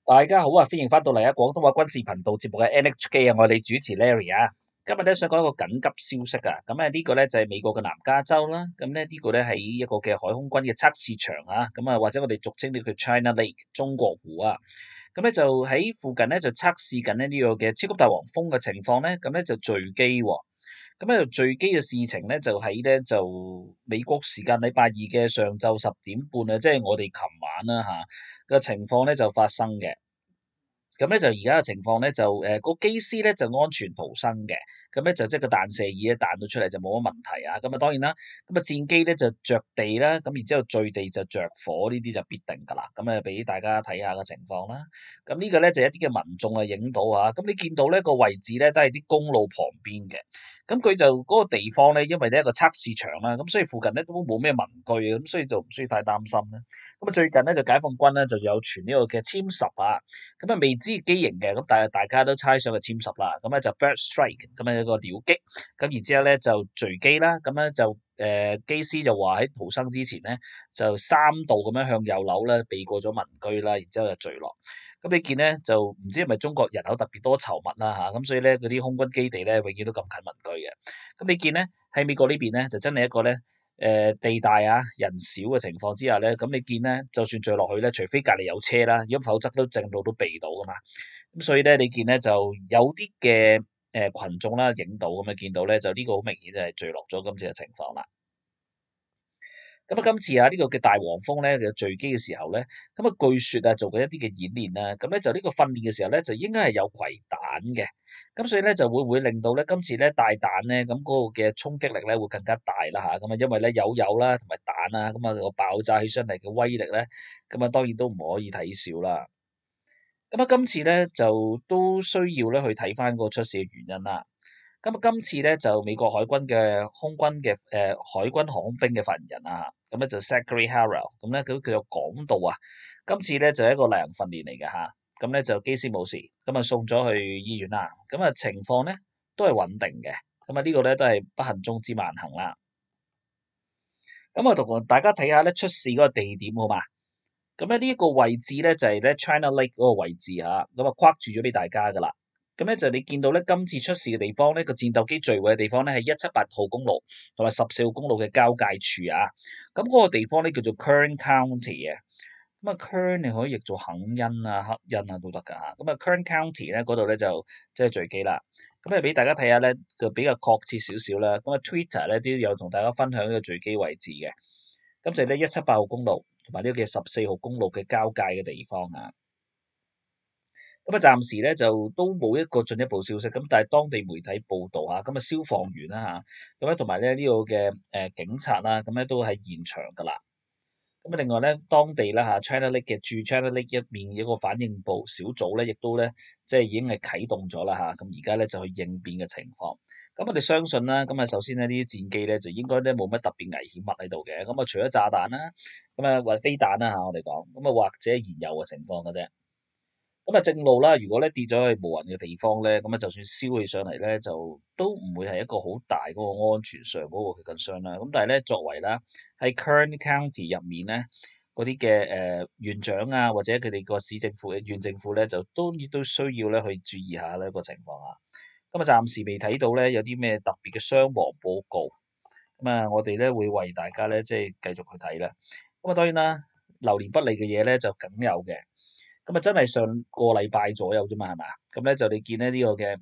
大家好啊，歡迎翻到嚟廣東話軍事頻道節目嘅 NHK 啊，我係你主持 Larry 啊。今日咧想講一個緊急消息啊，咁呢個咧就係美國嘅南加州啦，咁咧呢個咧喺一個嘅海空軍嘅測試場啊，咁或者我哋俗稱呢個 China Lake 中國湖啊，咁咧就喺附近咧就測試緊呢個嘅超級大黃蜂嘅情況咧，咁咧就墜機喎。咁咧墜機嘅事情咧就喺咧就美國時間禮拜二嘅上晝10點半啊，即係我哋琴晚啦嘅情況咧就發生嘅。咁咧就而家嘅情況咧就個機師咧就安全逃生嘅，咁咧就即係個彈射椅咧彈到出嚟就冇乜問題啊。咁當然啦，咁戰機咧就着地啦，咁然之後墜地就着火，呢啲就必定㗎啦。咁俾大家睇下個情況啦。咁呢個咧就一啲嘅民眾影到啊，咁你見到呢個位置咧都係啲公路旁邊嘅。咁佢就嗰個地方咧，因為呢一個測試場啦，咁所以附近咧都冇咩民居嘅，咁所以就唔需要太擔心啦。咁最近咧就解放軍咧就有傳呢個嘅殲十啊。咁未知機型嘅，咁但係大家都猜想係殲十啦，咁就 bird strike，咁一個鳥擊，咁然之後咧就墜機啦，咁就機師就話喺逃生之前咧就3度咁樣向右扭咧避過咗民居啦，然之後就墜落。咁你見咧就唔知係咪中國人口特別多稠密啦嚇，咁所以咧嗰啲空軍基地咧永遠都咁近民居嘅。咁你見咧喺美國呢邊咧就真係一個咧地大啊人少嘅情況之下咧，咁你見咧就算墜落去咧，除非隔離有車啦，如果否則都正路都避到噶嘛。咁所以咧你見咧就有啲嘅群眾啦影到咁啊，見到咧就呢個好明顯就係墜落咗今次嘅情況啦。咁今次呢個嘅大黃蜂咧，佢墜機嘅時候咧，咁據說做緊一啲嘅演練啦，咁咧就呢個訓練嘅時候咧，就應該係有攜彈嘅，咁所以咧就會令到咧今次咧帶彈咧，咁嗰個嘅衝擊力咧會更加大啦嚇，咁因為咧有啦同埋彈啊，咁個爆炸起上嚟嘅威力咧，咁當然都唔可以睇少啦。咁今次咧就都需要咧去睇翻個出事嘅原因啦。咁今次咧就美國海軍嘅空軍嘅海軍航空兵嘅發言人啊，咁咧就 Zachary Harrell，咁咧佢有講到啊，今次咧就係一個例行訓練嚟嘅嚇，咁咧就機師冇事，咁送咗去醫院啦，咁情況咧都係穩定嘅，咁呢個咧都係不幸中之萬幸啦。咁同大家睇下咧出事嗰個地點好嘛？咁呢一個位置咧就係咧 China Lake 嗰個位置嚇，咁框住咗俾大家噶啦。咁咧就你見到咧今次出事嘅地方呢個戰鬥機墜毀嘅地方咧係178號公路同埋14號公路嘅交界處啊。咁嗰個地方咧叫做 Kern County 嘅。咁Kern 你可以譯做肯恩啊、克恩啊都得噶嚇。咁Kern County 咧嗰度咧就即係墜機啦。咁俾大家睇下咧，就比較確切少少啦。咁Twitter 咧都有同大家分享呢個墜機位置嘅。咁就係咧178號公路同埋呢個嘅14號公路嘅交界嘅地方啊。咁暫時咧就都冇一個進一步消息。咁但係當地媒體報道嚇，咁消防員啦嚇，咁同埋咧呢個嘅警察啦，咁都喺現場噶啦。咁另外咧，當地啦China Lake 嘅駐 China Lake 一面一個反應部小組咧，亦都咧即係已經係啟動咗啦嚇。咁而家咧就去應變嘅情況。咁我哋相信啦，咁首先呢啲戰機咧就應該咧冇乜特別危險物喺度嘅。咁除咗炸彈啦，或者飛彈啦嚇，我哋講咁或者燃油嘅情況嘅啫。咁正路啦，如果咧跌咗去無人嘅地方咧，咁就算燒起上嚟咧，就都唔會係一個好大嗰個安全上嗰個嘅concern啦。咁但係咧，作為啦喺 Kern County 入面咧，嗰啲嘅縣長啊，或者佢哋個市政府嘅縣政府咧，就都需要咧去注意下呢個情況啊。咁暫時未睇到咧有啲咩特別嘅傷亡報告。我哋咧會為大家咧即係繼續去睇啦。咁當然啦，流年不利嘅嘢咧就梗有嘅。真係上個禮拜左右啫嘛，係嘛？咁咧就你見咧呢個嘅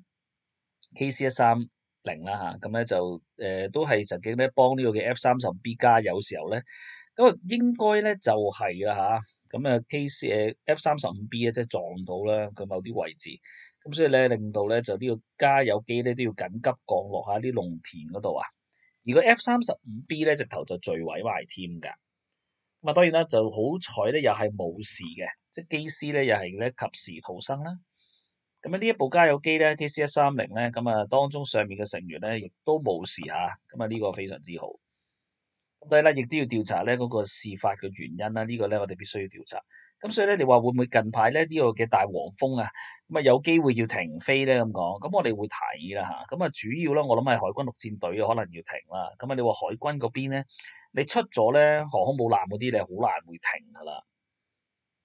KC-130啦嚇，咁咧就都係曾經咧幫呢個嘅 F-35B 加油時候咧，咁應該咧就係啦嚇，咁F-35B 咧即係撞到啦佢某啲位置，咁所以咧令到咧就呢個加油機咧都要緊急降落喺啲農田嗰度啊，而個 F-35B 咧直頭就墜毀埋添㗎。當然啦，就好彩咧，又係冇事嘅，即係機師咧又係咧及時逃生啦。咁呢一部加油機咧，KC-130咧，當中上面嘅成員咧亦都冇事嚇，呢個非常之好。咁當然啦，亦都要調查咧嗰個事發嘅原因啦，呢個咧我哋必須要調查。咁所以咧，你話會唔會近排咧呢個嘅大黃蜂啊，有機會要停飛咧咁講？咁我哋會睇啦嚇。主要啦，我諗係海軍陸戰隊可能要停啦。你話海軍嗰邊咧，你出咗咧航空母艦嗰啲，你好難會停噶啦。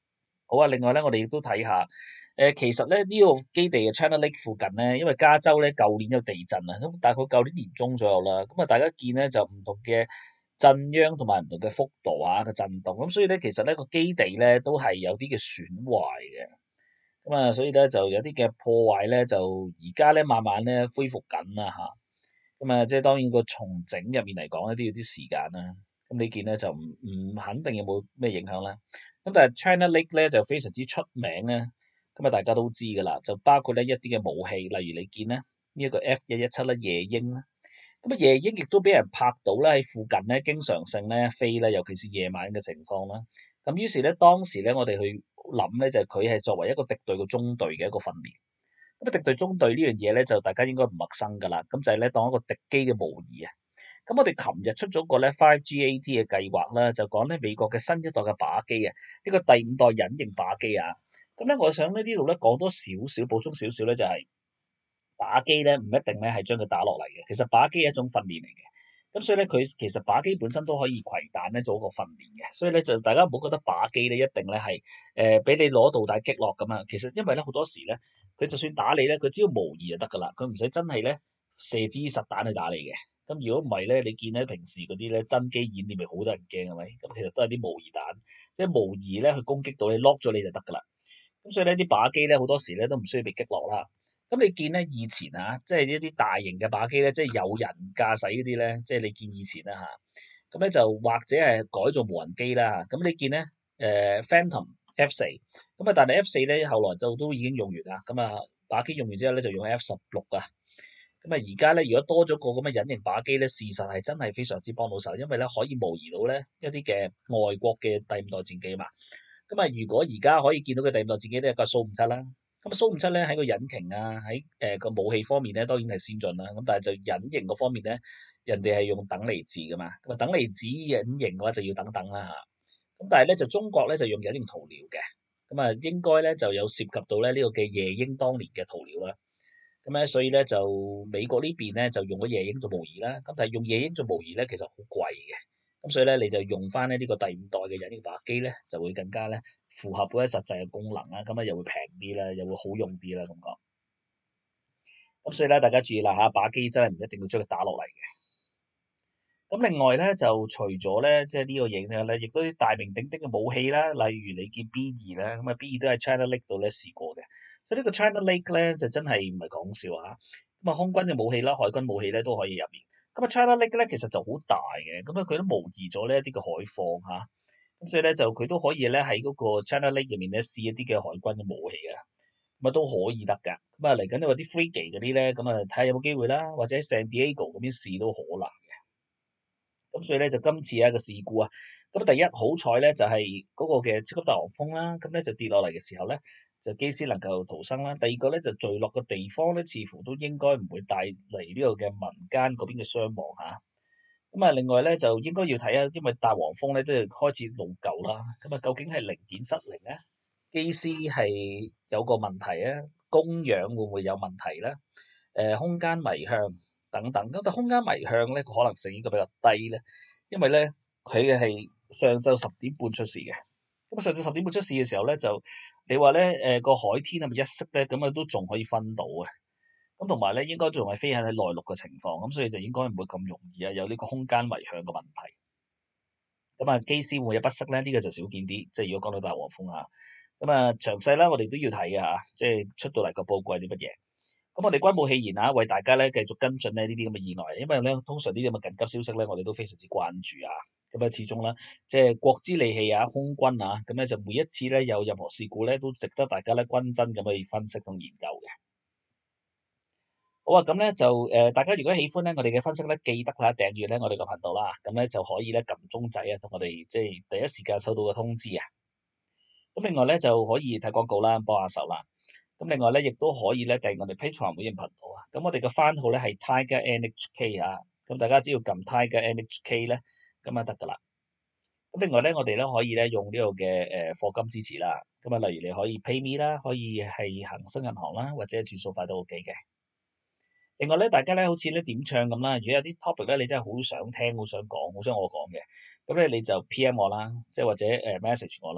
好啊，另外咧，我哋亦都睇下，其實咧呢個基地嘅 China Lake 附近咧，因為加州咧舊年有地震啊，咁大概舊年年中左右啦，咁啊大家見咧就唔同嘅震央同埋唔同嘅幅度啊嘅震動，咁所以咧其實呢個基地咧都係有啲嘅損壞嘅，咁啊所以咧就有啲嘅破壞咧就而家咧慢慢咧恢復緊啦嚇。咁啊，即係當然個重整入面嚟講咧，都要啲時間啦。咁你見咧就唔肯定有冇咩影響啦。咁但係 China Lake 咧就非常之出名咧，咁啊大家都知㗎啦，就包括咧一啲嘅武器，例如你見咧呢一個 F-117啦，夜鷹啦，咁啊夜鷹亦都俾人拍到咧喺附近咧，經常性咧飛咧，尤其是夜晚嘅情況啦。咁於是咧當時咧我哋去諗咧就係佢係作為一個敵對嘅中隊嘅一個訓練。咁啊，敵對中隊呢樣嘢咧，就大家應該唔陌生㗎啦。咁就係咧當一個敵機嘅模擬啊。咁我哋琴日出咗個咧 5GAT 嘅計劃啦，就講咧美國嘅新一代嘅靶機啊，呢個第五代隱形靶機啊。咁咧，我想咧呢度咧講多少少補充少少咧，就係靶機咧唔一定咧係將佢打落嚟嘅。其實靶機係一種訓練嚟嘅。咁所以咧，佢其實靶機本身都可以攜彈咧做一個訓練嘅。所以咧就大家唔好覺得靶機咧一定咧係俾你攞導彈擊落咁啊。其實因為咧好多時咧。佢就算打你咧，佢只要模擬就得㗎啦，佢唔使真係咧射支實彈去打你嘅。咁如果唔係咧，你見咧平時嗰啲咧真機演練咪好多人驚係咪？咁其實都係啲模擬彈，即係模擬咧去攻擊到你 lock 咗你就得㗎啦。咁所以呢啲靶機咧好多時咧都唔需要被擊落啦。咁你見咧以前啊，即係一啲大型嘅靶機咧，即係有人駕駛嗰啲咧，即係你見以前啦嚇。咁咧就或者係改做無人機啦。咁你見咧Phantom F4，咁啊但係 F4咧後來就都已經用完啦。咁啊靶機用完之後咧就用 F16啊。咁啊而家咧如果多咗個咁嘅隱形靶機咧，事實係真係非常之幫到手，因為咧可以模擬到咧一啲嘅外國嘅第五代戰機嘛。咁啊，如果而家可以見到嘅第五代戰機咧，個蘇五七啦，咁啊蘇五七咧喺個引擎啊，喺個武器方面咧，當然係先進啦。咁但係就隱形嗰方面咧，人哋係用等離子噶嘛，咁啊等離子隱形嘅話就要等等啦嚇。咁但係咧就中國咧就用隱形塗料嘅，咁啊應該咧就有涉及到咧呢個嘅夜鷹當年嘅塗料啦。咁咧所以咧就美國呢邊咧就用咗夜鷹做模擬啦，咁但係用夜鷹做模擬咧其實好貴嘅。咁所以咧，你就用翻呢個第五代嘅隱形靶機咧，就會更加咧符合嗰啲實際嘅功能啦，咁啊又會平啲啦，又會好用啲啦咁講。咁所以咧，大家注意啦嚇，靶機真係唔一定要將佢打落嚟嘅。咁另外咧，就除咗咧，即係呢個影響咧，亦都啲大名鼎鼎嘅武器啦，例如你見 B2啦，咁啊 B2都喺 China Lake 度咧試過嘅。所以呢個 China Lake 咧就真係唔係講笑啊！咁啊，空軍嘅武器啦、海軍武器咧都可以入面。咁啊，China Lake 咧其實就好大嘅，咁啊佢都模擬咗呢一啲嘅海況嚇。咁所以咧就佢都可以咧喺嗰個 China Lake 入面咧試一啲嘅海軍嘅武器啊，咁啊都可以得㗎。咁啊嚟緊你話啲 frigate 嗰啲咧，咁啊睇下有冇機會啦，或者喺 San Diego 嗰邊試都可能。咁所以咧就今次一個事故啊，咁第一好彩咧就係嗰個嘅超級大黃蜂啦，咁咧就跌落嚟嘅時候咧，就機師能夠逃生啦。第二個咧就墜落嘅地方咧，似乎都應該唔會帶嚟呢個嘅民間嗰邊嘅傷亡嚇。咁啊，另外咧就應該要睇下，因為大黃蜂咧即係開始老舊啦，咁啊究竟係零件失靈咧，機師係有個問題啊，供氧會唔會有問題咧？空間迷向等等，咁但空間迷向咧個可能性應該比較低咧，因為咧佢嘅係上晝10點半出事嘅，咁上晝10點半出事嘅時候咧就你話咧個海天係咪一色咧，咁啊都仲可以分到嘅，咁同埋咧應該仲係飛行喺內陸嘅情況，咁所以就應該唔會咁容易啊有呢個空間迷向嘅問題。咁啊機師會唔會有不適咧？呢個就少見啲，即係如果講到大黃蜂啊，咁啊詳細啦，我哋都要睇嘅嚇，即係出到嚟個報告係啲乜嘢。咁我哋軍務器言啊，為大家咧繼續跟進呢啲咁嘅意外，因為咧通常呢啲咁嘅緊急消息咧，我哋都非常之關注啊。咁啊，始終啦，即係國之利器啊，空軍啊，咁咧就每一次咧有任何事故咧，都值得大家咧均真咁去分析同研究嘅。好啊，咁咧就大家如果喜歡咧我哋嘅分析咧，記得啦訂閱咧我哋個頻道啦，咁咧就可以咧撳鐘仔啊，同我哋即係第一時間收到嘅通知啊。咁另外咧就可以睇廣告啦，幫下手啦。咁另外咧，亦都可以咧訂我哋 Patreon 會員頻道啊。咁我哋嘅番號咧係 Tiger NHK 啊。咁大家只要撳 Tiger NHK 咧，咁啊得噶啦。咁另外咧，我哋咧可以咧用呢個嘅課金支持啦。咁啊，例如你可以 PayMe 啦，可以係恒生銀行啦，或者轉數快都 OK 嘅。另外咧，大家咧好似咧點唱咁啦。如果有啲 topic 咧，你真係好想聽、好想講、好想我講嘅，咁咧你就 PM 我啦，即係或者message 我啦。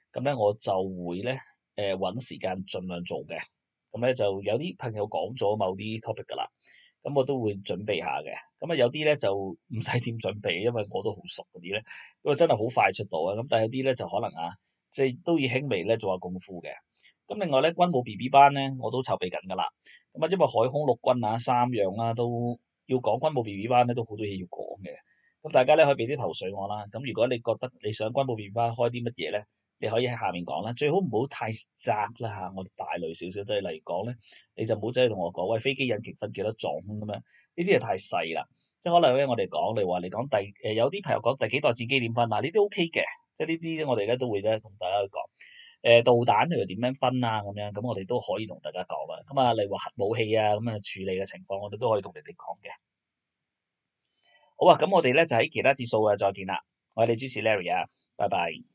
咁咧我就會咧揾時間盡量做嘅。咁咧就有啲朋友講咗某啲 topic 㗎啦，咁我都會準備下嘅。咁啊有啲咧就唔使點準備，因為我都好熟嗰啲咧，因為真係好快出到啊。咁但係有啲咧就可能即係都要輕微咧做下功夫嘅。咁另外咧軍務 BB 班咧我都籌備緊㗎啦。咁因為海空陸軍三樣都要講軍務 BB 班咧，都好多嘢要講嘅。咁大家咧可以俾啲頭緒我啦。咁如果你覺得你想軍務 BB 班開啲乜嘢咧？你可以喺下面講啦，最好唔好太窄啦嚇，我哋大類少少，即係例如講咧，你就唔好走去同我講，喂，飛機引擎分幾多種咁樣，呢啲係太細啦。即係可能咧，我哋講你話你講有啲朋友講第幾代戰機點分啊？呢啲 OK 嘅，即係呢啲我哋咧都會咧同大家去講。導彈佢又點樣分啊？咁樣咁我哋都可以同大家講啊。咁啊，例如話核武器咁處理嘅情況，我哋都可以同你哋講嘅。好啊，咁我哋咧就喺其他節數再見啦。我係你主持 Larry 啊，拜拜。